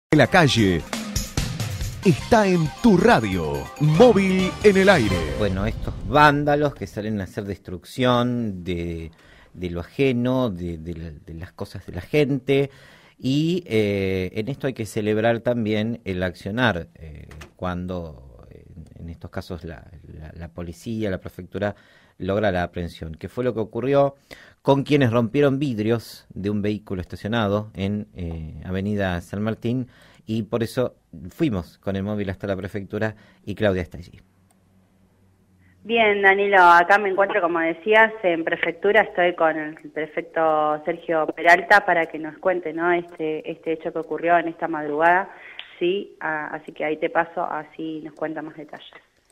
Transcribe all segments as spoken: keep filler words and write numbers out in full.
La calle está en tu radio, móvil en el aire. Bueno, estos vándalos que salen a hacer destrucción de, de lo ajeno, de, de, de las cosas de la gente, y eh, en esto hay que celebrar también el accionar, eh, cuando en, en estos casos la, la, la policía, la prefectura logra la aprehensión, que fue lo que ocurrió con quienes rompieron vidrios de un vehículo estacionado en eh, Avenida San Martín, y por eso fuimos con el móvil hasta la prefectura y Claudia está allí. Bien, Danilo, acá me encuentro, como decías, en prefectura. Estoy con el prefecto Sergio Peralta para que nos cuente, ¿no?, este, este hecho que ocurrió en esta madrugada. Sí, a, así que ahí te paso, así nos cuenta más detalles.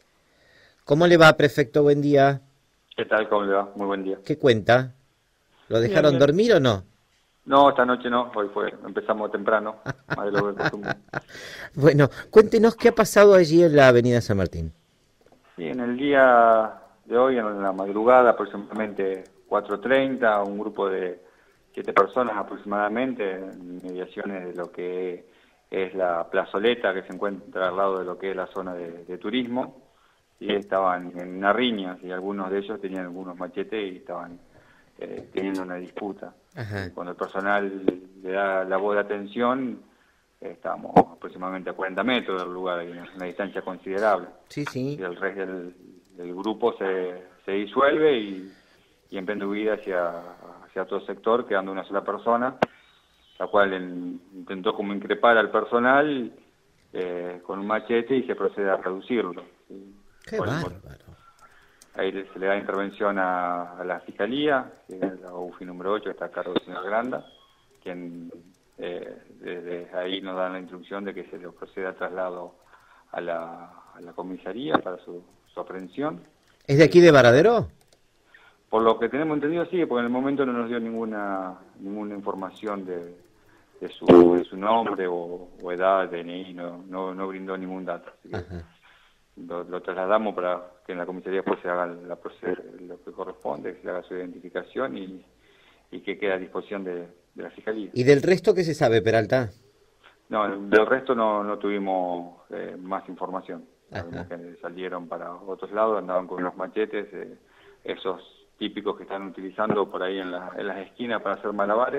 ¿Cómo le va, prefecto? Buen día. ¿Qué tal? ¿Cómo le va? Muy buen día. ¿Qué cuenta? ¿Lo dejaron bien, bien. dormir o no? No, esta noche no, hoy fue, empezamos temprano, más de lo que costumbre. Bueno, cuéntenos qué ha pasado allí en la Avenida San Martín. Sí, en el día de hoy, en la madrugada, aproximadamente cuatro treinta, un grupo de siete personas aproximadamente, en mediaciones de lo que es la plazoleta que se encuentra al lado de lo que es la zona de, de turismo, y estaban en una riña, y algunos de ellos tenían algunos machetes y estaban eh, teniendo una disputa. Ajá. Cuando el personal le da la voz de atención, eh, estábamos aproximadamente a cuarenta metros del lugar, hay una, una distancia considerable. Sí, sí. Y el resto del, del grupo se, se disuelve y, y emprende huida hacia, hacia otro sector, quedando una sola persona, la cual en, intentó como increpar al personal eh, con un machete y se procede a reducirlo. ¿Sí? ¡Qué bárbaro! Ahí se le da intervención a, a la Fiscalía, que es la U F I número ocho, que está a cargo del señor Granda, quien eh, desde ahí nos da la instrucción de que se le proceda traslado a la, a la comisaría para su, su aprehensión. ¿Es de aquí de Varadero? Por lo que tenemos entendido, sí, porque en el momento no nos dio ninguna ninguna información de, de, su, de su nombre o, o edad, D N I, no, no, no brindó ningún dato. Así que Lo, lo trasladamos para que en la comisaría pues se haga la lo que corresponde, que se haga su identificación y, y que quede a disposición de, de la Fiscalía. ¿Y del resto qué se sabe, Peralta? No, del resto no, no tuvimos eh, más información. Sabemos que salieron para otros lados, andaban con los machetes, eh, esos típicos que están utilizando por ahí en, la, en las esquinas para hacer malabares.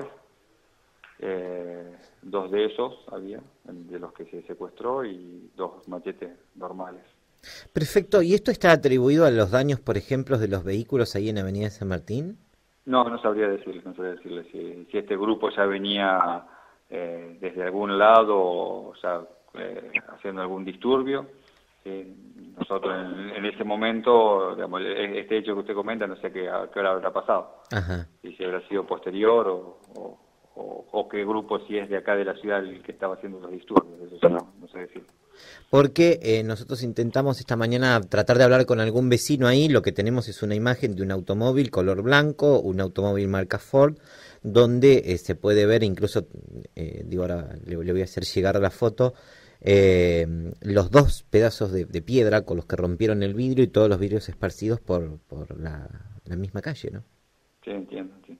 Eh, dos de esos había, de los que se secuestró, y dos machetes normales. Perfecto. ¿Y esto está atribuido a los daños, por ejemplo, de los vehículos ahí en Avenida San Martín? No, no sabría decirles, no sabría decirles si, si este grupo ya venía eh, desde algún lado, o sea, eh, haciendo algún disturbio. Eh, nosotros en, en ese momento, digamos, este hecho que usted comenta, no sé qué, a qué hora habrá pasado. Ajá. Si se habrá sido posterior o, o, o, o qué grupo, si es de acá de la ciudad el que estaba haciendo los disturbios, eso no, no sé decir. Porque eh, nosotros intentamos esta mañana tratar de hablar con algún vecino ahí. Lo que tenemos es una imagen de un automóvil color blanco, un automóvil marca Ford, donde eh, se puede ver, incluso, eh, digo ahora le, le voy a hacer llegar la foto, eh, los dos pedazos de, de piedra con los que rompieron el vidrio y todos los vidrios esparcidos por, por la, la misma calle, ¿no? Sí, entiendo, sí.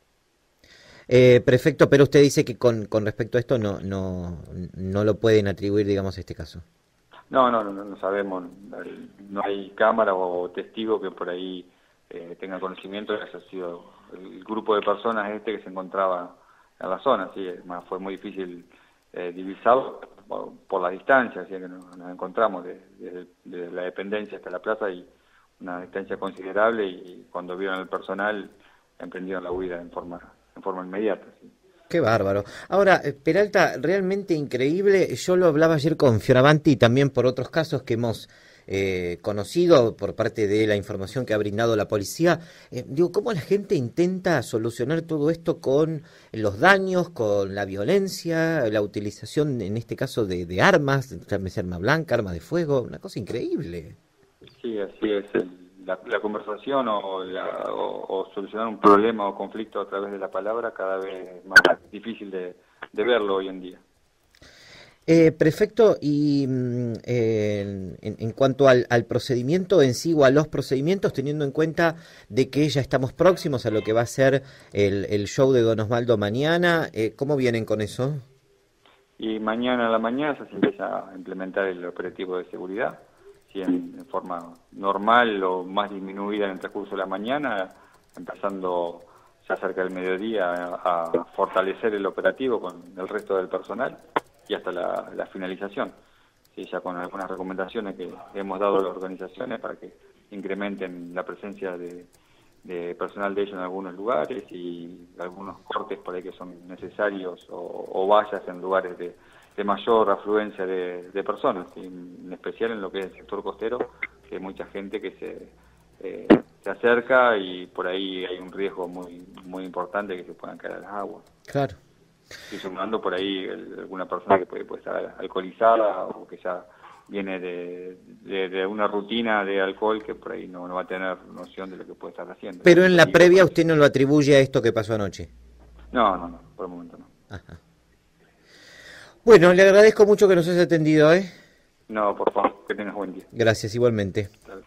Eh, perfecto, pero usted dice que con, con respecto a esto no, no, no lo pueden atribuir, digamos, a este caso. No, no, no, no sabemos, no hay cámara o testigo que por ahí eh, tenga conocimiento de que haya sido el grupo de personas este que se encontraba en la zona, sí, más fue muy difícil eh, divisarlo por, por la distancia, así que nos, nos encontramos desde de, de la dependencia hasta la plaza y una distancia considerable, y cuando vieron el personal emprendieron la huida en forma en forma inmediata. ¿Sí? Qué bárbaro. Ahora, Peralta, realmente increíble. Yo lo hablaba ayer con Fioravanti y también por otros casos que hemos eh, conocido por parte de la información que ha brindado la policía. Eh, digo, ¿cómo la gente intenta solucionar todo esto con los daños, con la violencia, la utilización, en este caso, de, de armas, llámese arma blanca, arma de fuego? Una cosa increíble. Sí, así es. El... La, la conversación o, la, o, o solucionar un problema o conflicto a través de la palabra cada vez es más difícil de, de verlo hoy en día. Eh, prefecto, y eh, en, en cuanto al, al procedimiento en sí o a los procedimientos, teniendo en cuenta de que ya estamos próximos a lo que va a ser el, el show de Don Osvaldo mañana, eh, ¿cómo vienen con eso? y mañana a la mañana se empieza a implementar el operativo de seguridad, ¿sí? en, en forma normal o más disminuida en el transcurso de la mañana, empezando ya cerca del mediodía a, a fortalecer el operativo con el resto del personal y hasta la, la finalización, ¿sí? ya con algunas recomendaciones que hemos dado a las organizaciones para que incrementen la presencia de, de personal de ellos en algunos lugares y algunos cortes por ahí que son necesarios o, o vallas en lugares de, de mayor afluencia de, de personas, ¿sí? en especial en lo que es el sector costero, que hay mucha gente que se, eh, se acerca y por ahí hay un riesgo muy muy importante que se puedan caer a las aguas. Claro. Y sumando por ahí el, alguna persona que puede, puede estar alcoholizada o que ya viene de, de, de una rutina de alcohol que por ahí no, no va a tener noción de lo que puede estar haciendo. Pero en la y previa por... usted no lo atribuye a esto que pasó anoche. No, no, no, por el momento no. Ajá. Bueno, le agradezco mucho que nos haya atendido, ¿eh? No, por favor, que tengas buen día. Gracias, igualmente. Claro.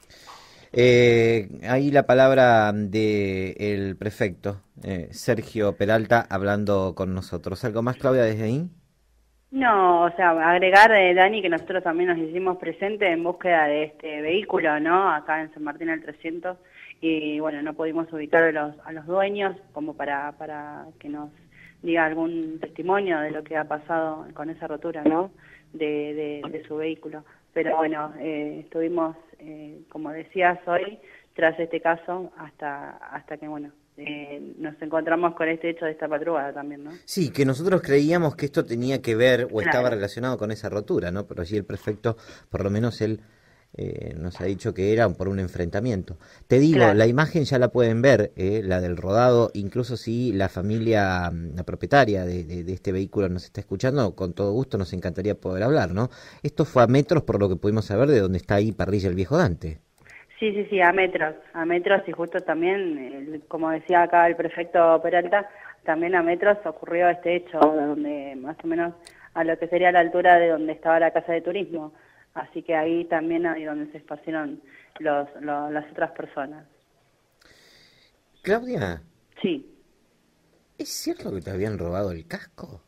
Eh, ahí la palabra del prefecto, eh, Sergio Peralta, hablando con nosotros. ¿Algo más, Claudia, desde ahí? No, o sea, agregar, eh, Dani, que nosotros también nos hicimos presentes en búsqueda de este vehículo, ¿no? Acá en San Martín al trescientos, y bueno, no pudimos ubicar a los, a los dueños como para, para que nos diga algún testimonio de lo que ha pasado con esa rotura, ¿no? De, de, de su vehículo. Pero bueno, eh, estuvimos, eh, como decías hoy, tras este caso hasta, hasta que, bueno, Eh, nos encontramos con este hecho de esta madrugada también, ¿no? Sí, que nosotros creíamos que esto tenía que ver o Claro. estaba relacionado con esa rotura, ¿no? Pero allí el prefecto, por lo menos él eh, nos ha dicho que era por un enfrentamiento. Te digo, Claro. la imagen ya la pueden ver, eh, la del rodado, incluso si la familia, la propietaria de, de, de este vehículo nos está escuchando, con todo gusto nos encantaría poder hablar, ¿no? Esto fue a metros, por lo que pudimos saber, de donde está ahí Parrilla el Viejo Dante. Sí, sí, sí, a metros, a metros y justo también, el- como decía acá el prefecto Peralta, también a metros ocurrió este hecho, donde más o menos a lo que sería la altura de donde estaba la casa de turismo, así que ahí también ahí donde se esparcieron los, los, las otras personas. Claudia, Sí. ¿es cierto que te habían robado el casco?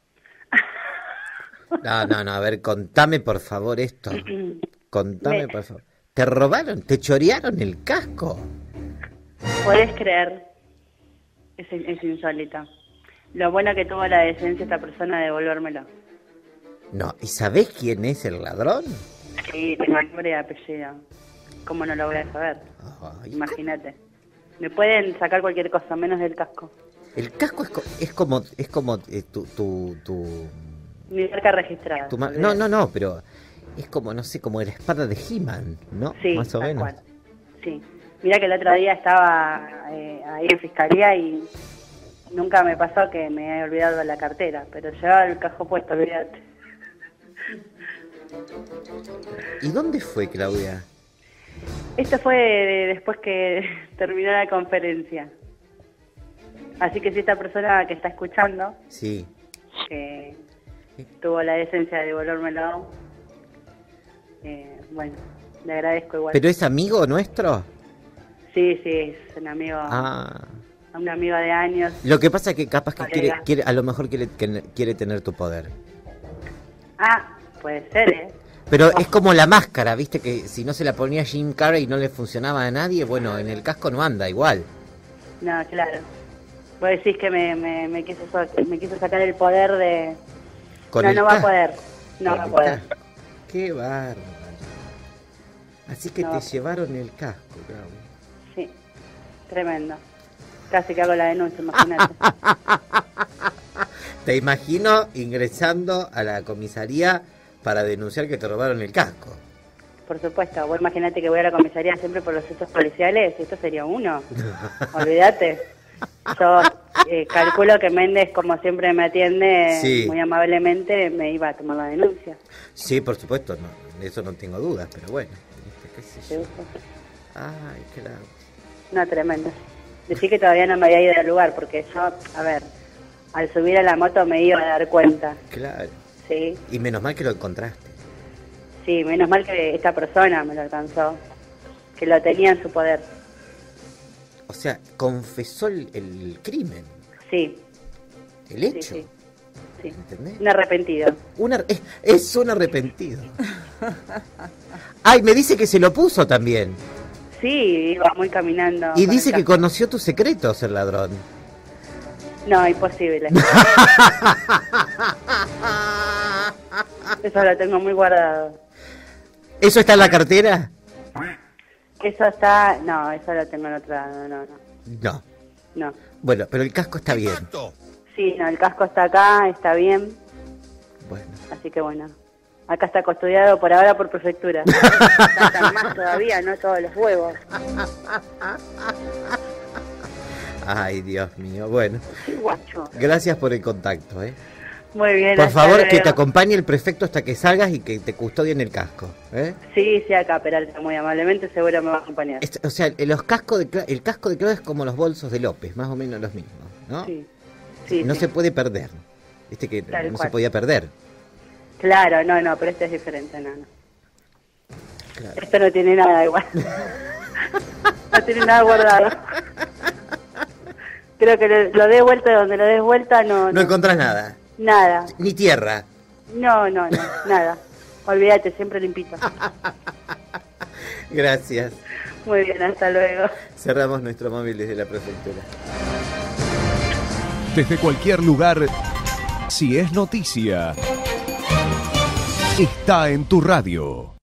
No, no, no, a ver, contame por favor esto. Contame Me- por favor. ¿Te robaron? ¿Te chorearon el casco? ¿Podés creer? Es, es insólito. Lo bueno que tuvo la decencia esta persona de devolvérmelo. No, ¿y sabés quién es el ladrón? Sí, tengo nombre y apellido. ¿Cómo no lo voy a saber? Ay, Imagínate. Me pueden sacar cualquier cosa, menos del casco. el casco es, co- es como es como eh, tu tu tu, Mi marca registrada. tu ma- olvidé. no, no, no, pero es como no sé, como la espada de He-Man, ¿no? Sí, Más o tal menos. cual. Sí. Mira que el otro día estaba eh, ahí en fiscalía y nunca me pasó que me haya olvidado la cartera, pero llevaba el casco puesto, olvídate. ¿Y dónde fue, Claudia? Esto fue de- después que terminó la conferencia. Así que si esta persona que está escuchando, Sí. que tuvo la decencia de devolvérmelo, eh, bueno, le agradezco igual. ¿Pero es amigo nuestro? Sí, sí, es un amigo, Ah. un amigo de años. Lo que pasa es que capaz que Colega. quiere, quiere a lo mejor quiere, que- quiere tener tu poder. Ah, puede ser, ¿eh? Pero es como la máscara, ¿viste? Que si no se la ponía Jim Carrey y no le funcionaba a nadie, bueno, en el casco no anda igual. No, claro. Vos decís que me, me, me, quiso, so- me quiso sacar el poder de... Con no, el no va a casco. poder. No Con va a el poder. casco. Qué bárbaro. Así que No. te llevaron el casco, Claudia. Sí, tremendo. Casi que hago la denuncia, imagínate. Te imagino ingresando a la comisaría para denunciar que te robaron el casco. Por supuesto, vos imagínate que voy a la comisaría siempre por los hechos policiales, y esto sería uno. Olvídate. Yo eh, calculo que Méndez, como siempre me atiende Sí. muy amablemente, me iba a tomar la denuncia. Sí, por supuesto, no, de eso no tengo dudas, pero bueno, ¿viste? ¿Qué sé ¿Te yo? gusta? Ay, claro. No, tremendo. Decí que todavía no me había ido al lugar, porque yo, a ver, al subir a la moto me iba a dar cuenta, Claro. ¿sí? Y menos mal que lo encontraste. Sí, menos mal que esta persona me lo alcanzó, que lo tenía en su poder. O sea, confesó el, el crimen, Sí, el sí, hecho. sí. Sí. ¿Entendés? Un arrepentido. Una, es, es un arrepentido. Ay, me dice que se lo puso también. Sí, iba muy caminando. Y con dice el que casco. conoció tus secretos, el ladrón. No, imposible. Eso lo tengo muy guardado. ¿Eso está en la cartera? Eso está... No, eso lo tengo en otra... No, no, no. No. No. Bueno, pero el casco está bien. Sí, no, el casco está acá, está bien. Bueno. Así que bueno. Acá está custodiado por ahora por prefectura. Faltan más todavía, no todos los huevos. Ay, Dios mío. Bueno, Sí, guacho. gracias por el contacto, ¿eh? Muy bien. Por hasta favor, que luego. te acompañe el prefecto hasta que salgas y que te custodien el casco, ¿eh? Sí, sí, acá Peralta, muy amablemente, seguro me va a acompañar. Es- o sea, los cascos de Cla- el casco de Claudio es como los bolsos de López, más o menos los mismos, ¿no? Sí, sí, no sí. se puede perder. Viste que Tal no cual. se podía perder. Claro, no, no, pero este es diferente, no, no. Claro. Esto no tiene nada igual. No tiene nada guardado. Creo que lo, lo des vuelta donde lo des vuelta, no, No no. encontrás nada, Nada. ni tierra. No, no, no, nada. Olvídate, siempre limpito. Gracias. Muy bien, hasta luego. Cerramos nuestro móvil desde la prefectura. Desde cualquier lugar, si es noticia, está en tu radio.